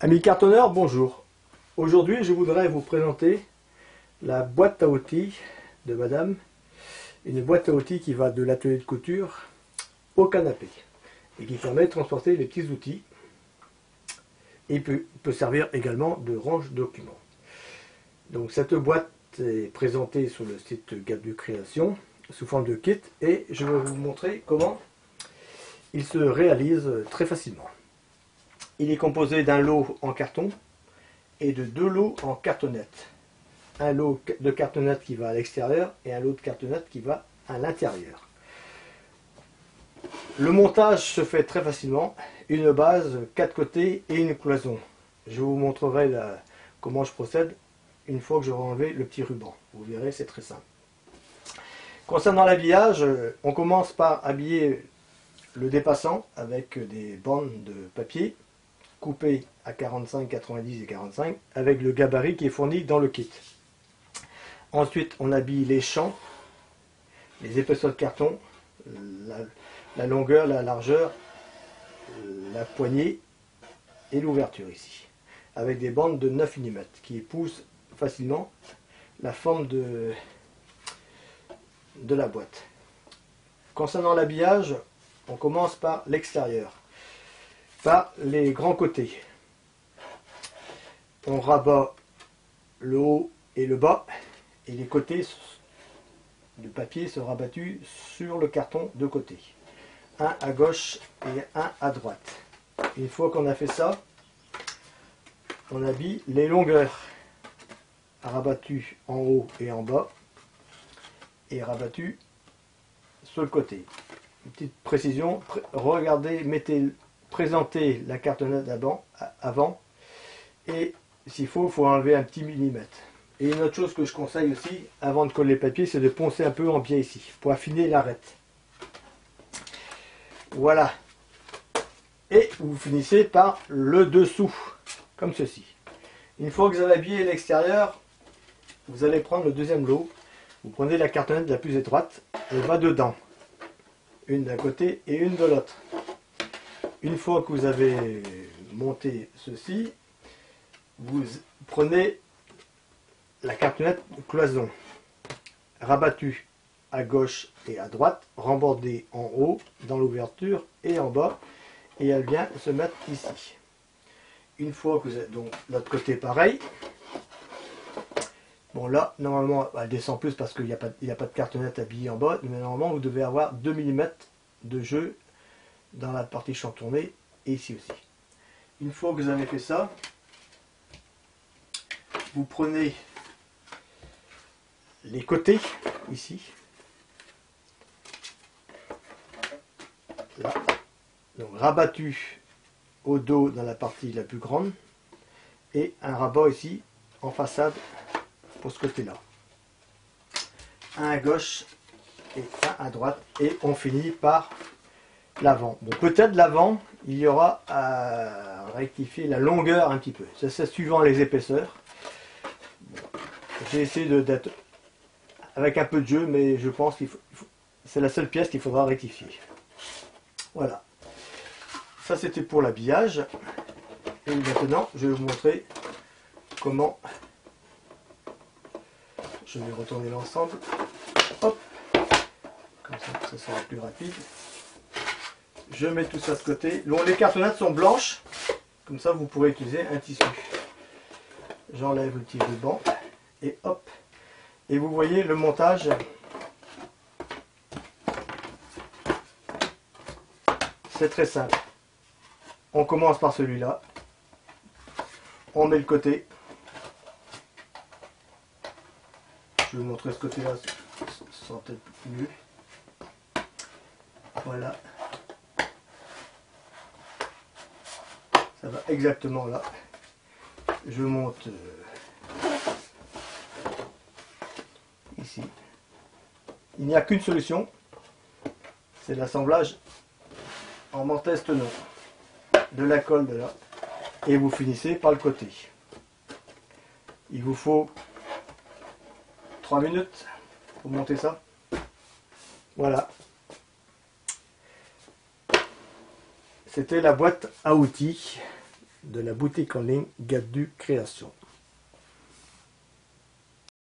Amis cartonneurs, bonjour. Aujourd'hui, je voudrais vous présenter la boîte à outils de madame. Une boîte à outils qui va de l'atelier de couture au canapé et qui permet de transporter les petits outils et peut servir également de range documents. Donc cette boîte est présentée sur le site Gabdu Création sous forme de kit et je vais vous montrer comment il se réalise très facilement. Il est composé d'un lot en carton et de deux lots en cartonnette. Un lot de cartonnette qui va à l'extérieur et un lot de cartonnette qui va à l'intérieur. Le montage se fait très facilement. Une base, 4 côtés et une cloison. Je vous montrerai comment je procède une fois que j'aurai enlevé le petit ruban. Vous verrez, c'est très simple. Concernant l'habillage, on commence par habiller le dépassant avec des bandes de papier coupées à 45, 90 et 45 avec le gabarit qui est fourni dans le kit. Ensuite, on habille les champs, les épaisseurs de carton, la longueur, la largeur, la poignée et l'ouverture ici, avec des bandes de 9 mm qui épousent facilement la forme de la boîte. Concernant l'habillage, on commence par l'extérieur, par les grands côtés. On rabat le haut et le bas, et les côtés du papier sont rabattus sur le carton de côté. Un à gauche et un à droite. Une fois qu'on a fait ça, on habille les longueurs rabattues en haut et en bas et rabattues sur le côté. Une petite précision, regardez, présentez la cartonnette avant et s'il faut enlever un petit millimètre. Et une autre chose que je conseille aussi, avant de coller le papier, c'est de poncer un peu en biais ici, pour affiner l'arête. Voilà. Et vous finissez par le dessous, comme ceci. Une fois que vous avez habillé l'extérieur, vous allez prendre le deuxième lot. Vous prenez la cartonnette la plus étroite, elle va dedans. Une d'un côté et une de l'autre. Une fois que vous avez monté ceci, vous prenez la cartonnette cloison, rabattue à gauche et à droite, rembordée en haut, dans l'ouverture et en bas, et elle vient se mettre ici. Une fois que vous êtes donc l'autre côté pareil, bon là, normalement, elle descend plus parce qu'il n'y a pas de cartonnette habillée en bas, mais normalement, vous devez avoir 2 mm de jeu dans la partie chantournée et ici aussi. Une fois que vous avez fait ça, vous prenez les côtés, ici, là, donc rabattu au dos dans la partie la plus grande, et un rabat ici, en façade, pour ce côté-là. Un à gauche et un à droite, et on finit par l'avant. Bon, peut-être l'avant, il y aura à rectifier la longueur un petit peu. C'est suivant les épaisseurs. J'ai essayé d'être avec un peu de jeu, mais je pense c'est la seule pièce qu'il faudra rectifier. Voilà. Ça, c'était pour l'habillage. Et maintenant, je vais vous montrer comment je vais retourner l'ensemble. Hop. Comme ça sera plus rapide. Je mets tout ça de côté. Les cartonnettes sont blanches. Comme ça, vous pourrez utiliser un tissu. J'enlève le petit ruban. Et hop. Et vous voyez le montage. C'est très simple. On commence par celui-là. On met le côté. Je vais vous montrer ce côté-là. Ce sera peut-être mieux. Voilà. Ça va exactement là. Je monte ici. Il n'y a qu'une solution. C'est l'assemblage en mortise-tenon de la colle de là. Et vous finissez par le côté. Il vous faut 3 minutes pour monter ça. Voilà. C'était la boîte à outils de la boutique en ligne Gaddu Création.